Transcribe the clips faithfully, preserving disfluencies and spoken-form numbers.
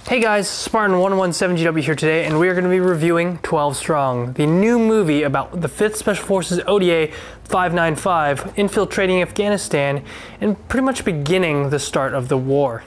Hey guys, Spartan one one seven G W here today, and we are going to be reviewing twelve Strong, the new movie about the fifth Special Forces O D A five nine five infiltrating Afghanistan and pretty much beginning the start of the war.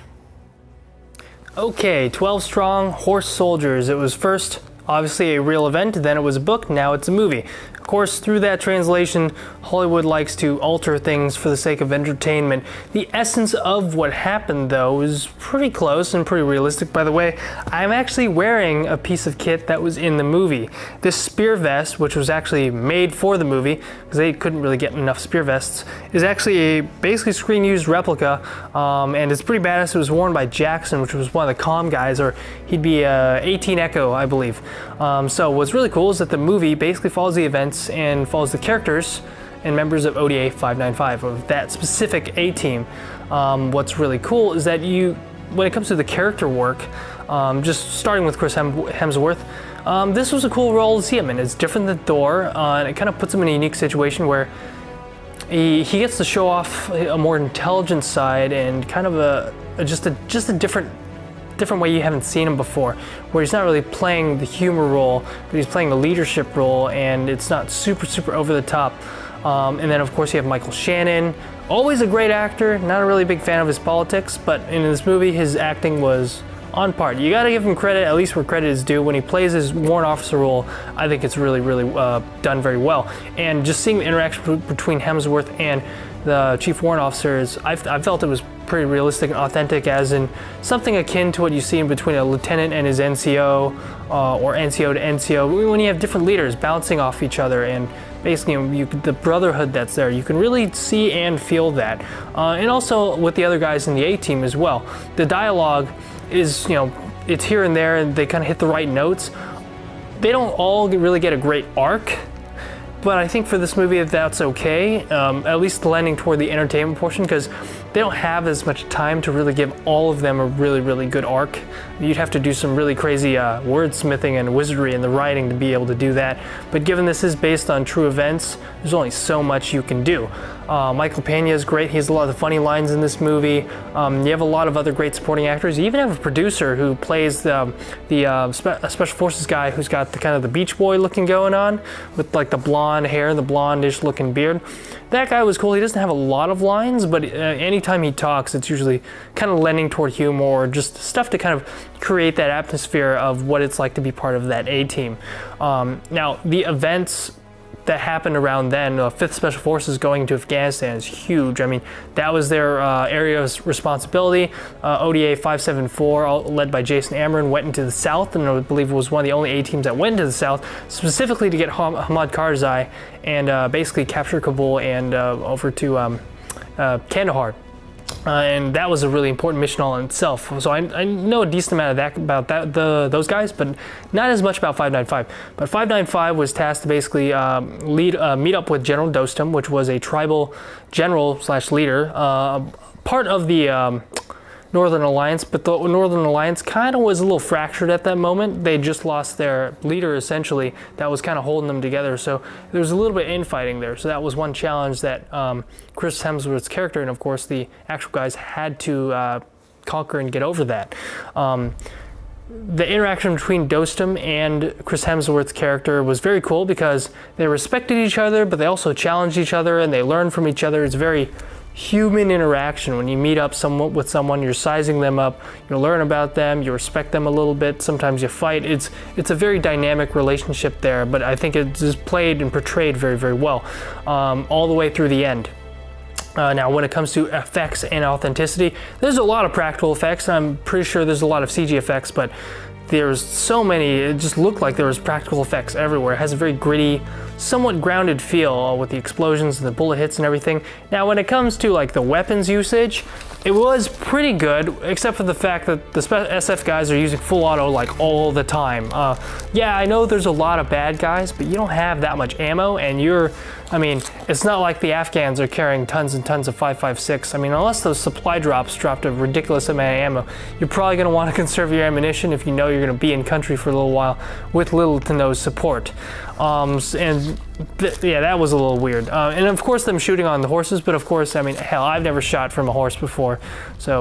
Okay, twelve Strong, Horse Soldiers. It was first obviously a real event, then it was a book, now it's a movie. Of course, through that translation, Hollywood likes to alter things for the sake of entertainment. The essence of what happened, though, is pretty close and pretty realistic. By the way, I'm actually wearing a piece of kit that was in the movie. This spear vest, which was actually made for the movie, because they couldn't really get enough spear vests, is actually a basically screen-used replica, um, and it's pretty badass. It was worn by Jackson, which was one of the comm guys, or he'd be uh, eighteen Echo, I believe. Um, so what's really cool is that the movie basically follows the events and follows the characters and members of O D A five nine five, of that specific A-team. Um, what's really cool is that you, when it comes to the character work, um, just starting with Chris Hem Hemsworth, um, this was a cool role to see him in. It's different than Thor, uh, and it kind of puts him in a unique situation where he, he gets to show off a more intelligent side and kind of a, a just a just a different different way you haven't seen him before, where he's not really playing the humor role, but he's playing the leadership role, and it's not super super over the top. Um, and then of course you have Michael Shannon, always a great actor, not a really big fan of his politics, but in this movie his acting was on par. You gotta give him credit, at least where credit is due. When he plays his warrant officer role, I think it's really really uh, done very well. And just seeing the interaction between Hemsworth and the chief warrant officers, I, I felt it was pretty realistic and authentic, as in something akin to what you see in between a lieutenant and his N C O, uh, or N C O to N C O, when you have different leaders bouncing off each other, and basically you, the brotherhood that's there, you can really see and feel that. Uh, and also with the other guys in the A-team as well. The dialogue is, you know, it's here and there, and they kind of hit the right notes. They don't all really get a great arc, but I think for this movie that's okay, um, at least lending toward the entertainment portion, because they don't have as much time to really give all of them a really, really good arc. You'd have to do some really crazy uh, wordsmithing and wizardry in the writing to be able to do that. But given this is based on true events, there's only so much you can do. Uh, Michael Pena is great. He has a lot of funny lines in this movie. Um, you have a lot of other great supporting actors. You even have a producer who plays the, the uh, spe special forces guy who's got the kind of the Beach Boy looking going on, with like the blonde hair and the blondish looking beard. That guy was cool. He doesn't have a lot of lines, but uh, anytime he talks, it's usually kind of lending toward humor or just stuff to kind of create that atmosphere of what it's like to be part of that A-team. Um, now, the events that happened around then, uh, fifth Special Forces going to Afghanistan, is huge. I mean, that was their uh, area of responsibility. Uh, O D A five seven four, all led by Jason Amron, went into the south, and I believe it was one of the only A-teams that went into the south, specifically to get Ham Hamid Karzai and uh, basically capture Kabul and uh, over to um, uh, Kandahar. Uh, and that was a really important mission all in itself. So I, I know a decent amount of that about that the those guys, but not as much about five nine five. But five nine five was tasked to basically um, lead uh, meet up with General Dostum, which was a tribal general slash leader, uh, part of the um, Northern Alliance. But the Northern Alliance kind of was a little fractured at that moment. They just lost their leader, essentially, that was kind of holding them together. So there was a little bit of infighting there. So that was one challenge that um, Chris Hemsworth's character, and of course the actual guys, had to uh, conquer and get over that. Um, the interaction between Dostum and Chris Hemsworth's character was very cool, because they respected each other, but they also challenged each other, and they learned from each other. It's very human interaction. When you meet up somewhat with someone, you're sizing them up, you learn about them, you respect them a little bit, sometimes you fight. It's it's a very dynamic relationship there, but I think it's just played and portrayed very, very well, um, all the way through the end. Uh, now, when it comes to effects and authenticity, there's a lot of practical effects, and I'm pretty sure there's a lot of C G effects, but there's so many, it just looked like there was practical effects everywhere. It has a very gritty, somewhat grounded feel with the explosions and the bullet hits and everything. Now, when it comes to like the weapons usage, it was pretty good, except for the fact that the S F guys are using full auto like all the time. Uh, yeah, I know there's a lot of bad guys, but you don't have that much ammo, and you're, I mean, it's not like the Afghans are carrying tons and tons of five five six. I mean, unless those supply drops dropped a ridiculous amount of ammo, you're probably going to want to conserve your ammunition if you know you're going to be in country for a little while with little to no support. Um, and th yeah, that was a little weird. Uh, and of course them shooting on the horses, but of course, I mean, hell, I've never shot from a horse before, so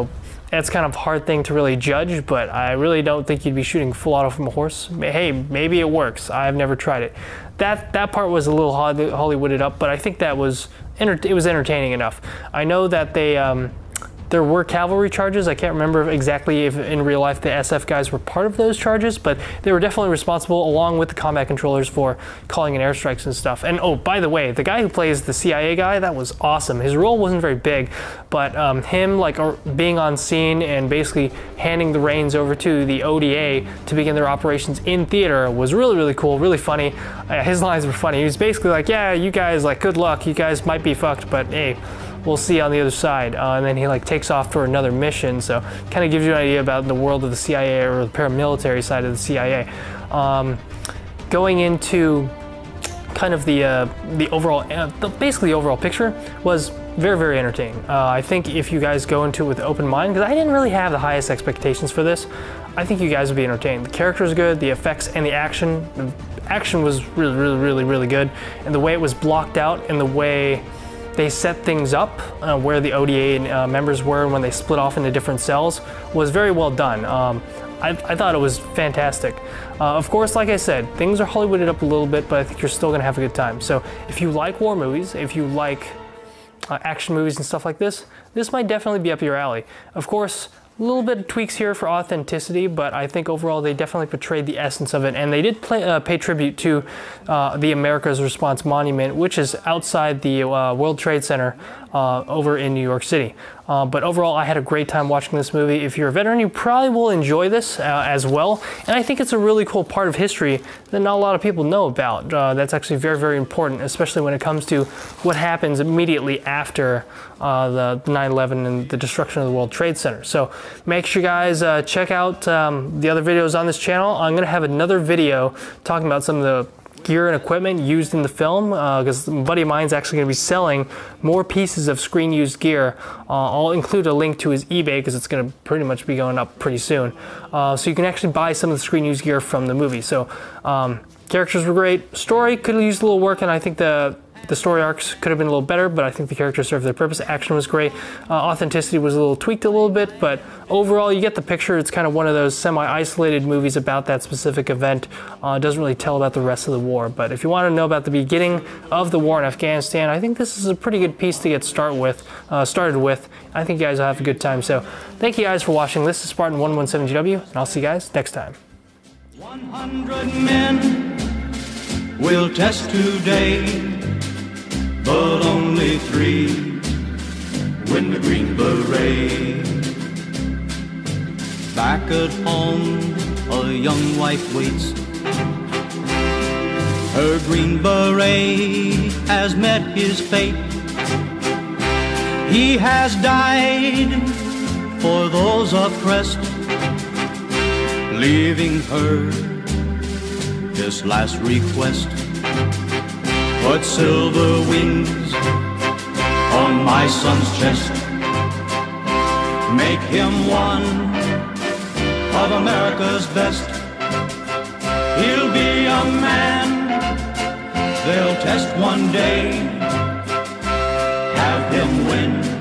That's kind of a hard thing to really judge, but I really don't think you'd be shooting full auto from a horse. Hey, maybe it works. I've never tried it. That that part was a little Hollywooded up, but I think that was it was entertaining enough. I know that they um, there were cavalry charges. I can't remember exactly if in real life the S F guys were part of those charges, but they were definitely responsible, along with the combat controllers, for calling in airstrikes and stuff. And oh, by the way, the guy who plays the C I A guy, that was awesome. His role wasn't very big, but um, him like being on scene and basically handing the reins over to the O D A to begin their operations in theater was really, really cool, really funny. Uh, his lines were funny. He was basically like, yeah, you guys, like, good luck. You guys might be fucked, but hey, we'll see on the other side. Uh, and then he like takes off for another mission. So kind of gives you an idea about the world of the C I A, or the paramilitary side of the C I A. Um, going into kind of the uh, the overall, uh, the, basically the overall picture was very, very entertaining. Uh, I think if you guys go into it with an open mind, because I didn't really have the highest expectations for this, I think you guys would be entertained. The character is good, the effects and the action, the action was really, really, really, really good. And the way it was blocked out and the way they set things up, uh, where the O D A uh, members were when they split off into different cells, was very well done. Um, I, I thought it was fantastic. Uh, of course, like I said, things are Hollywooded up a little bit, but I think you're still gonna have a good time. So if you like war movies, if you like uh, action movies and stuff like this, this might definitely be up your alley. Of course, a little bit of tweaks here for authenticity, but I think overall they definitely portrayed the essence of it, and they did play, uh, pay tribute to uh, the America's Response Monument, which is outside the uh, World Trade Center uh, over in New York City. Uh, but overall, I had a great time watching this movie. If you're a veteran, you probably will enjoy this uh, as well. And I think it's a really cool part of history that not a lot of people know about. Uh, that's actually very, very important, especially when it comes to what happens immediately after uh, the nine eleven and the destruction of the World Trade Center. So make sure you guys uh, check out um, the other videos on this channel. I'm going to have another video talking about some of the gear and equipment used in the film, because uh, a buddy of mine's actually going to be selling more pieces of screen used gear. Uh, I'll include a link to his eBay because it's going to pretty much be going up pretty soon. Uh, so you can actually buy some of the screen used gear from the movie. So um, characters were great. Story could have used a little work, and I think the The story arcs could have been a little better, but I think the characters served their purpose. Action was great. Uh, authenticity was a little tweaked a little bit, but overall you get the picture. It's kind of one of those semi-isolated movies about that specific event. Uh, it doesn't really tell about the rest of the war, but if you want to know about the beginning of the war in Afghanistan, I think this is a pretty good piece to get start with, uh, started with. I think you guys will have a good time. So thank you guys for watching. This is Spartan one one seven G W, and I'll see you guys next time. one hundred men will test today, but only three win the Green Beret. Back at home, a young wife waits. Her Green Beret has met his fate. He has died for those oppressed, leaving her this last request. Put silver wings on my son's chest. Make him one of America's best. He'll be a man they'll test one day. Have him win